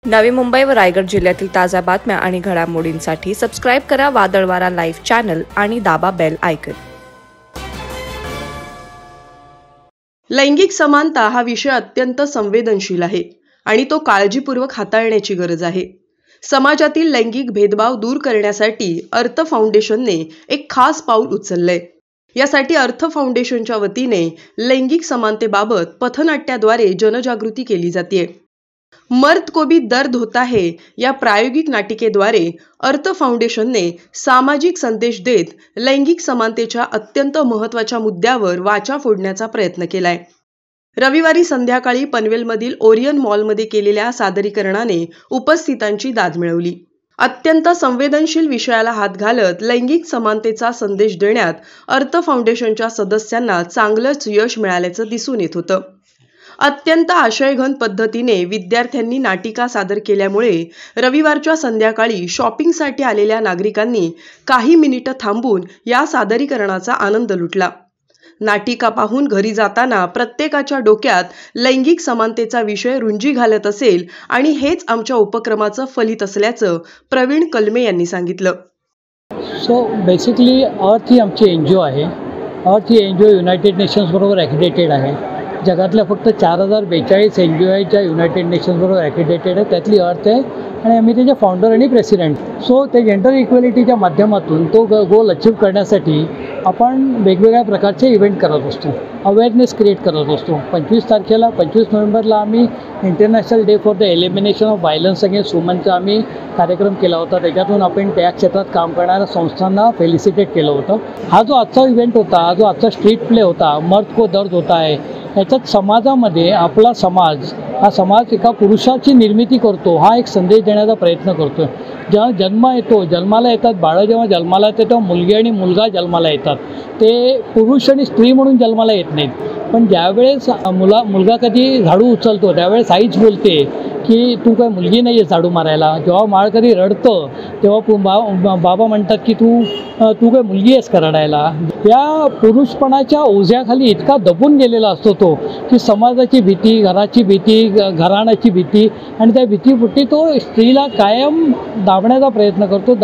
नवी मुंबई व रायगड जिल्ह्यातील ताज्या बातम्या आणि घडामोडींसाठी सबस्क्राइब करा वादळवारा लाईव्ह चॅनल आणि दाबा बेल आयकॉन। लैंगिक समानता हा विषय अत्यंत संवेदनशील आहे आणि तो काळजीपूर्वक हाताळण्याची गरज आहे। समाजातील लैंगिक भेदभाव दूर करण्यासाठी अर्थ फाउंडेशनने एक खास पाऊल उचलले। यासाठी अर्थ फाउंडेशनच्या वतीने लैंगिक समानतेबाबत पथनाट्याद्वारे जनजागृती केली जाते। मर्द को भी दर्द होता है या प्रायोगिक नाटिकेद्वारे अर्थ फाउंडेशनने सामाजिक संदेश देत लैंगिक समानतेच्या अत्यंत महत्त्वाच्या मुद्द्यावर वाचा फोडण्याचा प्रयत्न केलाय। रविवारी संध्याकाळी पनवेलमधील ओरियन मॉलमध्ये केलेल्या सादरीकरणाने उपस्थितांची दाद मिळवली। अत्यंत संवेदनशील विषयाला हात घालत लैंगिक समानतेचा संदेश देण्यात अर्थ फाउंडेशनच्या सदस्यांना चांगलंच यश मिळाल्याचं दिसून येत होतं। अत्यंत आशयघन पद्धतीने विद्यार्थ्यांनी नाटिका सादर केल्यामुळे रविवारच्या संध्याकाळी शॉपिंगसाठी आलेल्या नागरिकांनी काही मिनिटं थांबून या सादरीकरणाचा आनंद लुटला। नाटिका पाहून घरी जाताना प्रत्येकाच्या डोक्यात लैंगिक समानतेचा विषय रुंजी घालत असेल आणि हेच आमच्या उपक्रमाचं फलित असल्याचं प्रवीण कलमे यांनी सांगितलं। सो बेसिकली अर्थ ही आमची एनजीओ आहे। अर्थ ही एनजीओ युनायटेड नेशन्स बरोबर ॲक्रेडिटेड आहे। जगातल्या फक्त 4042 एनजीओ आहेत ज्या युनायटेड नेशन्स बरोबर ॲक्रेडिटेड आहे, त्यातली अर्थ आहे आणि आम्ही त्याचे फाउंडर आणि प्रेसिडेंट। सो ते जेंडर इक्वेलिटीच्या माध्यमातून तो गोल अचीव करण्यासाठी आपण वेगवेगळ्या प्रकारचे इव्हेंट करत असतो, अवेअरनेस क्रिएट करत असतो। 25 नोव्हेंबरला आम्ही international day for the elimination of violence against वुमनचा आम्ही कार्यक्रम केला होता। त्याच्यातून आपण त्या क्षेत्रात काम करणाऱ्या संस्थांना फेलिसिटेट केलं होतं। हा जो आजचा इव्हेंट होता, हा जो आजचा स्ट्रीट प्ले होता, मर्द को दर्द होता है, याच्यात समाजामध्ये आपला समाज हा समाज एका पुरुषाची निर्मिती करतो, हा एक संदेश देण्याचा प्रयत्न करतो। जेव्हा जन्माला येतात बाळं, जेव्हा जन्माला येते तेव्हा मुलगी आणि मुलगा जन्माला येतात। ते पुरुष आणि स्त्री म्हणून जन्माला येत नाहीत, पण ज्यावेळेस मुलगा कधी झाडू उचलतो त्यावेळेस आईच बोलते की तू काय मुलगी नाही आहे झाडू मारायला। जेव्हा बाळ कधी रडतं तेव्हा बाबा म्हणतात की तू काय मुलगी आहेस का रडायला। या पुरुषपणाच्या ओझ्याखाली इतका दबून गेलेला असतो तो की समाजाची भीती, घराची भीती, घराण्याची भीती आणि त्या भीतीपोटी तो स्त्रीला कायम दाबण्याचा प्रयत्न करतो,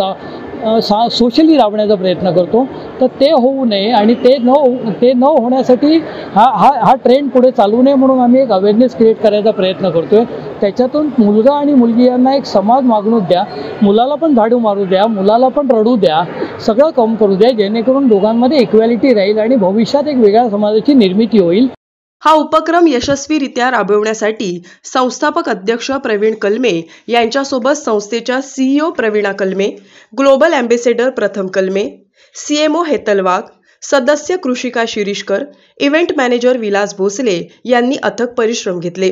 सोशली दाबण्याचा प्रयत्न करतो। तर ते होऊ नये आणि ते न होण्यासाठी हा ट्रेंड पुढे चालू नये म्हणून आम्ही एक अवेअरनेस क्रिएट करायचा प्रयत्न करतोय। त्याच्यातून मुलगा आणि मुलगी यांना एक समाज वागणूक द्या, मुलाला पण झाडू मारू द्या, मुलाला पण रडू द्या, सगळं कम करू द्या, जेणेकरून दोघांमध्ये इक्वॅलिटी राहील आणि भविष्यात एक वेगळ्या समाजाची निर्मिती होईल। हा उपक्रम यशस्वीरित्या राबवण्यासाठी संस्थापक अध्यक्ष प्रवीण कलमे यांच्यासोबत संस्थेच्या सीईओ प्रवीणा कलमे, ग्लोबल ॲम्बेसेडर प्रथम कलमे, सीएमओ हेतल वाघ, सदस्य कृषिका शिरीषकर, इव्हेंट मॅनेजर विलास भोसले यांनी अथक परिश्रम घेतले।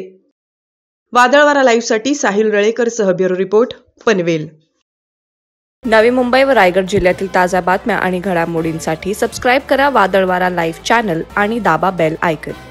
वादळवारा लाईव्हसाठी साहिल रळेकरसह ब्युरो रिपोर्ट, पनवेल। नवी मुंबई व रायगड जिल्ह्यातील ताज्या बातम्या आणि घडामोडींसाठी सबस्क्राइब करा वादळवारा लाईव्ह चॅनल आणि दाबा बेल आयकॉन।